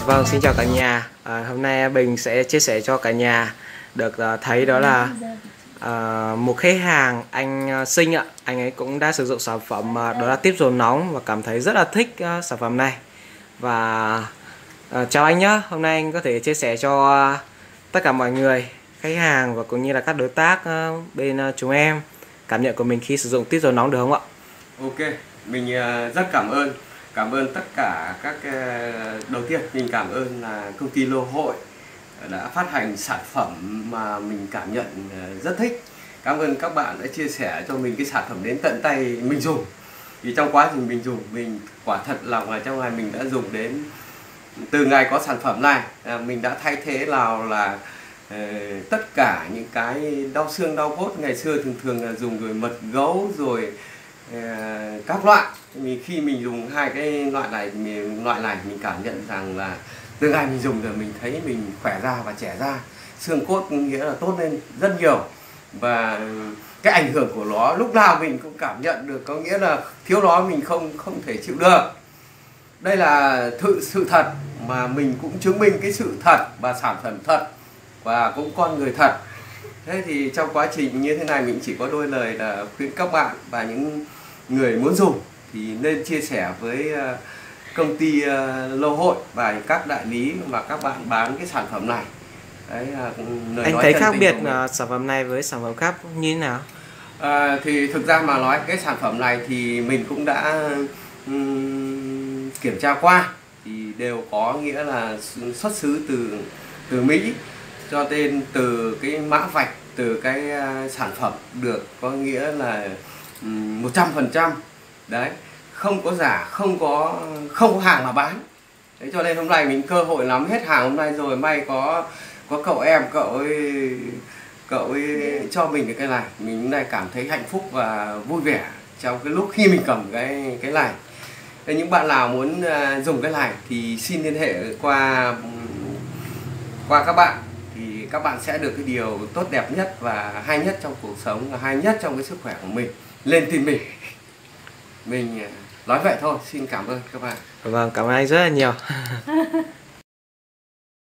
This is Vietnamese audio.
Vâng, xin chào cả nhà. Hôm nay Bình sẽ chia sẻ cho cả nhà được thấy đó là một khách hàng anh Sinh ạ. Anh ấy cũng đã sử dụng sản phẩm đó là tiếp dồn nóng và cảm thấy rất là thích sản phẩm này. Và chào anh nhé. Hôm nay anh có thể chia sẻ cho tất cả mọi người, khách hàng và cũng như là các đối tác bên chúng em cảm nhận của mình khi sử dụng tiếp dồn nóng được không ạ? Ok, mình rất cảm ơn tất cả các đầu tiên mình cảm ơn là công ty Lô Hội đã phát hành sản phẩm mà mình cảm nhận rất thích. Cảm ơn các bạn đã chia sẻ cho mình cái sản phẩm đến tận tay mình dùng. Thì trong quá trình mình dùng, mình quả thật lòng là trong ngày mình đã dùng đến từ ngày có sản phẩm này, mình đã thay thế nào là tất cả những cái đau xương đau cốt ngày xưa thường là dùng rồi mật gấu rồi các loại. Khi mình dùng hai cái loại này mình cảm nhận rằng là từ ngày mình dùng rồi mình thấy mình khỏe ra và trẻ ra, xương cốt nghĩa là tốt lên rất nhiều, và cái ảnh hưởng của nó lúc nào mình cũng cảm nhận được, có nghĩa là thiếu nó mình không thể chịu được. Đây là sự thật mà mình cũng chứng minh cái sự thật và sản phẩm thật và cũng con người thật. Thế thì trong quá trình như thế này mình chỉ có đôi lời là khuyến các bạn và những người muốn dùng thì nên chia sẻ với công ty Lô Hội và các đại lý mà các bạn bán cái sản phẩm này. Đấy, anh thấy khác biệt sản phẩm này với sản phẩm khác như thế nào? Thì thực ra mà nói cái sản phẩm này thì mình cũng đã kiểm tra qua thì đều có nghĩa là xuất xứ từ Mỹ, cho nên từ cái mã vạch, từ cái sản phẩm được có nghĩa là 100%. Đấy, không có giả, không có hàng mà bán. Thế cho nên hôm nay mình cơ hội nắm hết hàng hôm nay rồi, may có cậu em, cậu ấy cho mình cái này, mình hôm nay cảm thấy hạnh phúc và vui vẻ trong cái lúc khi mình cầm cái này. Thế những bạn nào muốn dùng cái này thì xin liên hệ qua các bạn, thì các bạn sẽ được cái điều tốt đẹp nhất và hay nhất trong cuộc sống, và hay nhất trong cái sức khỏe của mình. Lên tin mình nói vậy thôi. Xin cảm ơn các bạn. Vâng, cảm ơn anh rất là nhiều.